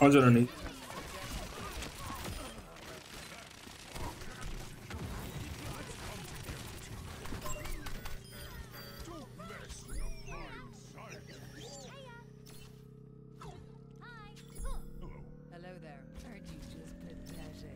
One's underneath. Hello there. Heard you just pathetic.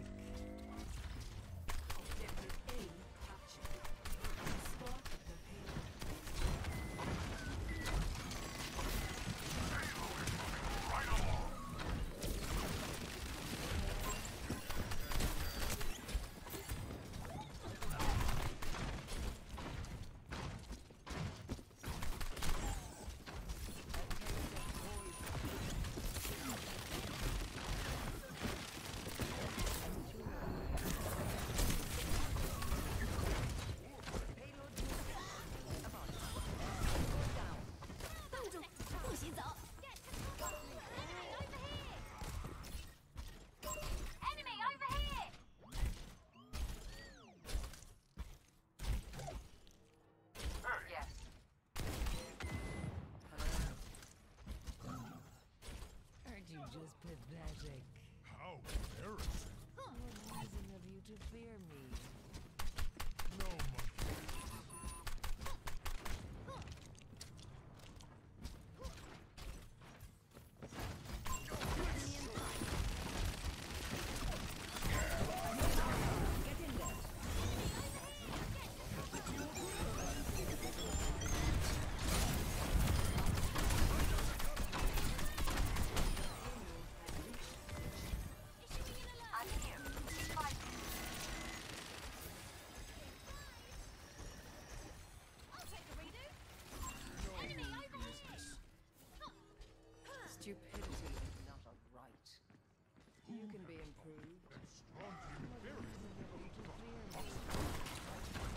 You just pathetic. How embarrassing. What reason have you to fear me? No monkey. Stupidity is not a right. You can be improved. Strong team What very reason have you to fear me?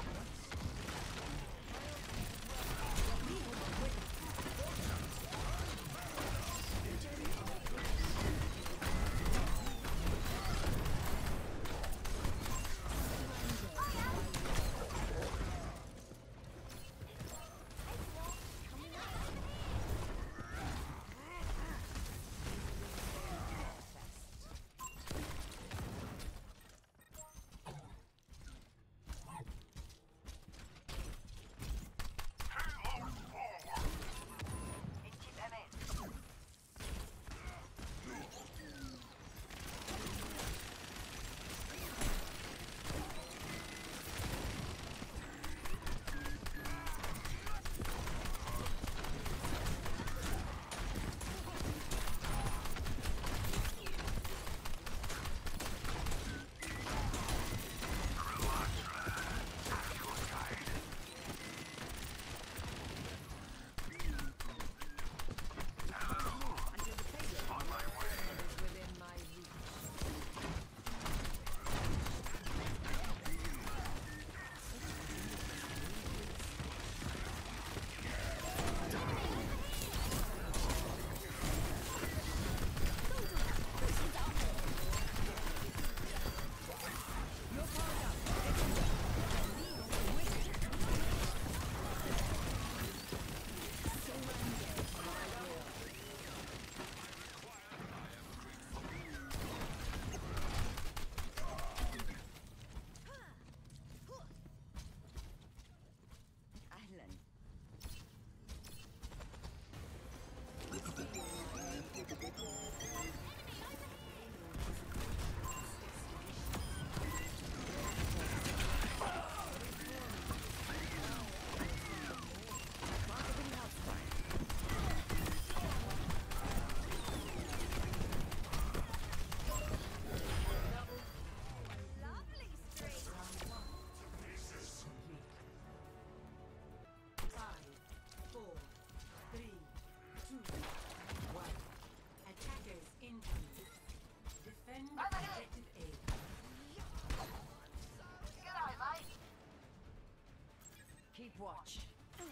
Keep watch.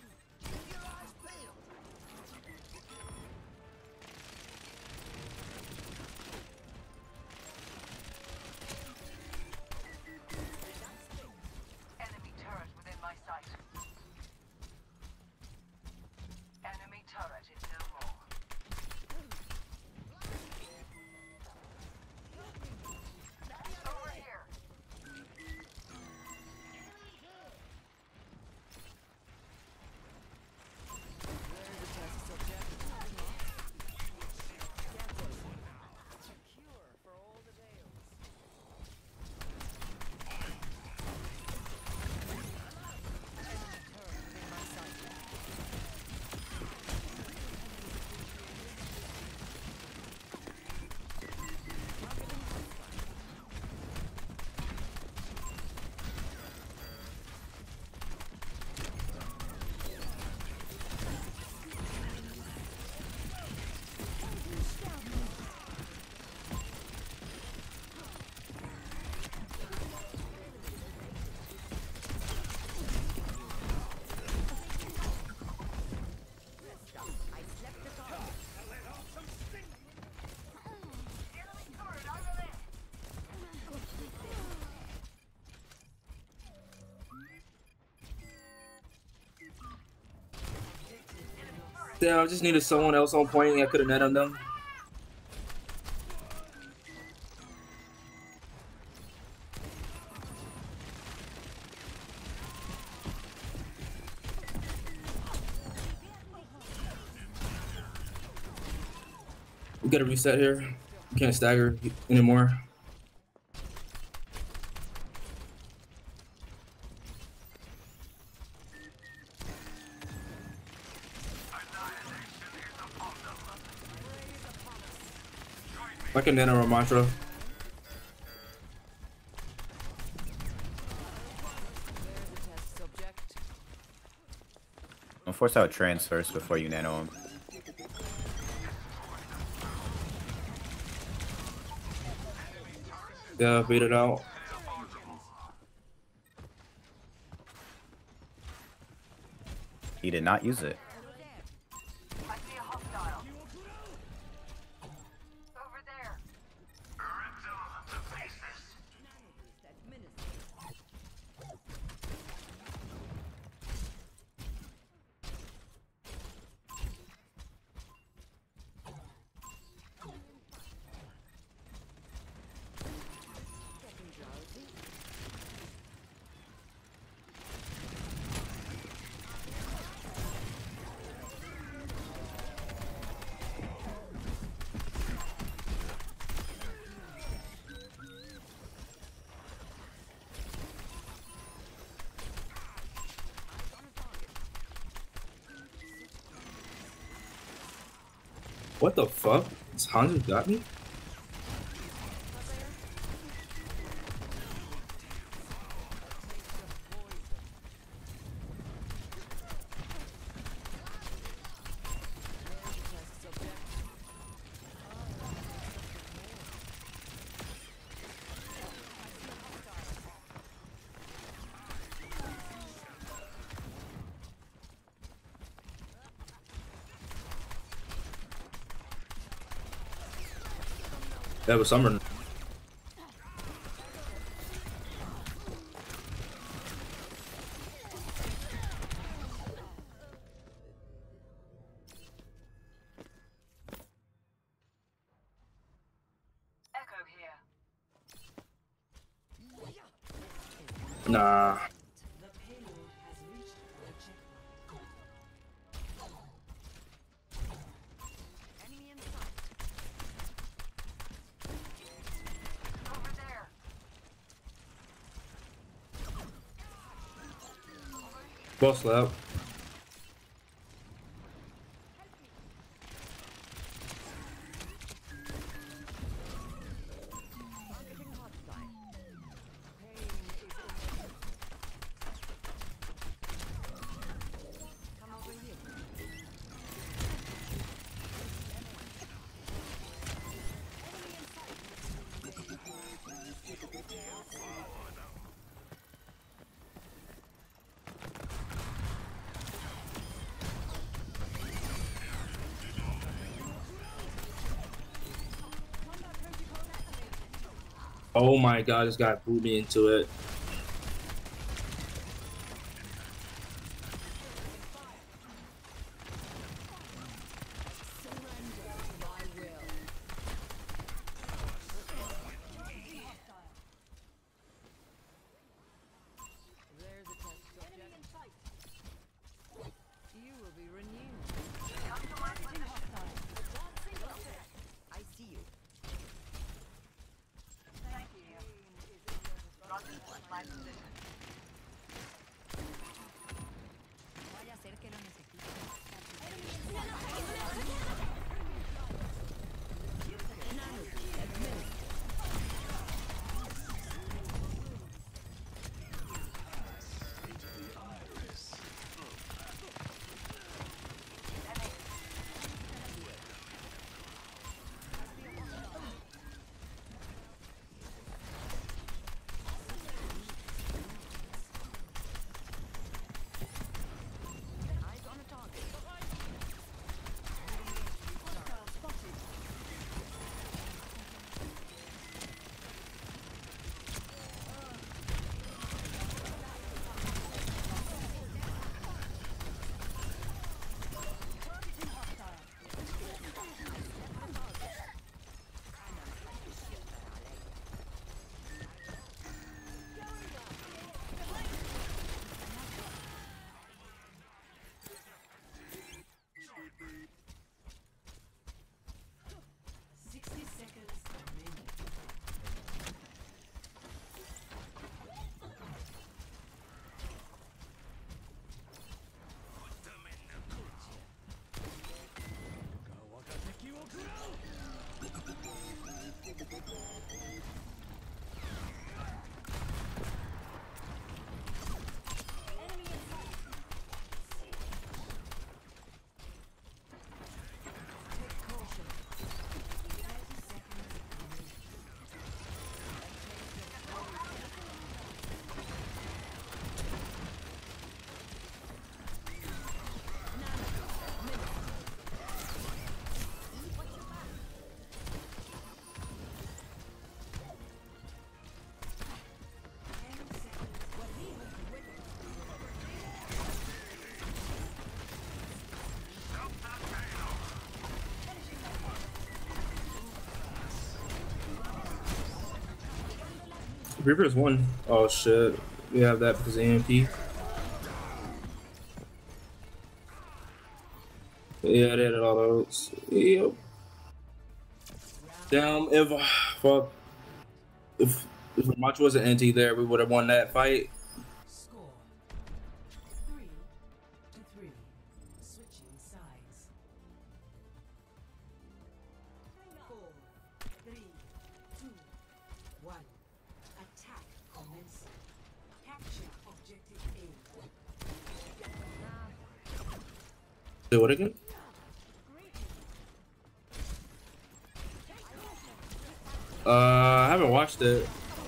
Your eyes peeled. Enemy turret within my sight. Enemy turret is no more. Damn, I just needed someone else on point. I could have net on them. We gotta reset here. We can't stagger anymore. I can nano a mantra. There's a test subject. I'll force out trans first before you nano him. Yeah, beat it out. He did not use it. I see a hostile. Over there. What the fuck? This Hanzo got me? That was summer. Echo here. Nah. The payload has reached the checkpoint. Enemy in sight. Over there. Boss lap. Targeting hotline. Pain is inevitable. Come over here. Oh my god, this guy blew me into it. Surrender to my will. There's a test subject. You will be renewed. Come to my position. I see you. Thank you. Roger, my position. Vaya a ser que lo necesite. Reaper's one. Oh shit. We have that because of AMP. Yeah, they had it all those. Yep. Damn, if Ramacho wasn't NT there, we would have won that fight. Score 3-3. Switching sides. 4, 3, 2, 1. Attack commencing. Capture objective A. Do it again? I haven't watched it.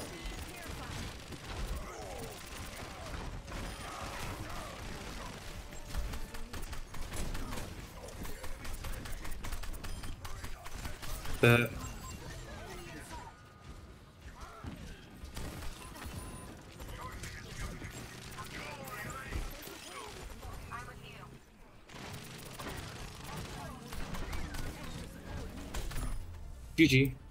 That. GG.